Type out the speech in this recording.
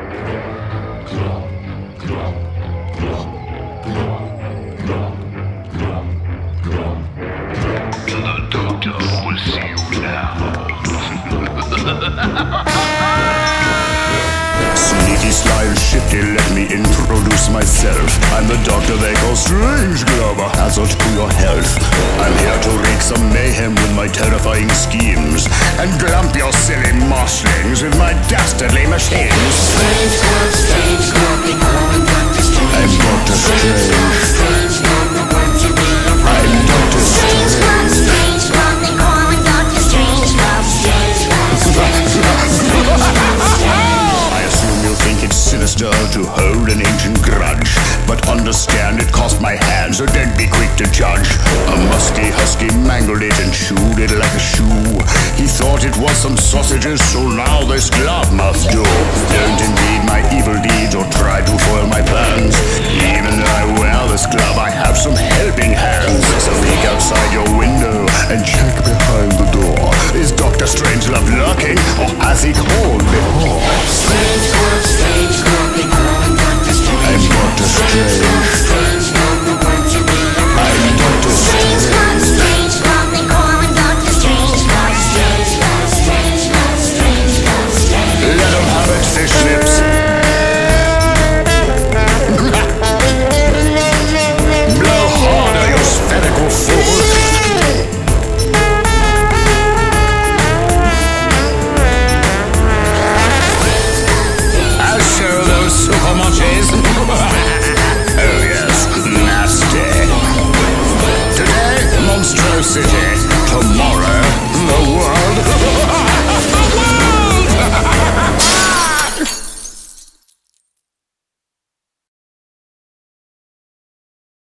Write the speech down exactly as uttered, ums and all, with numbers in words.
Sneaky, sly and shifty, let me introduce myself. I'm the doctor they call Strange Glove, a hazard to your health. I'm here to wreak some mayhem with my terrifying schemes, and glump your silly moshlings with my dastardly machines. Strange Glove, Strange Glove, they call him Doctor Strange. I'm Doctor Strange. Strange Glove, the one to be afraid. I'm Doctor Strange Glove, Strange Glove, they call him Doctor Strange Glove. Strange Glove, Strange Glove, Strange Glove. I assume you think it's sinister to hold an ancient grudge, but understand it cost my hands, so don't be quick to judge. A musky husky mangled it and chewed it like a shoe. He thought it was some sausages, so now this glove must do. Don't impede my evil deeds or try to foil my plans. Even though I wear this glove, I have some helping hands. So peek outside your window and check behind the door. Is Doctor Strangelove lurking, or has he called before? Strange Glove, Strange Glove, they call him Doctor Strange. I'm Doctor Strange. Strange Glove, the one to be afraid. I'm Doctor Strange Glove, Strange Glove, they call him Doctor Strange Glove. Strange Glove, Strange Glove, Strange Glove, Strange Glove. Let him have it, fish lips. Blow harder, you spherical fool. I'll show those super munchies. Oh yes, nasty. Today, monstrosity.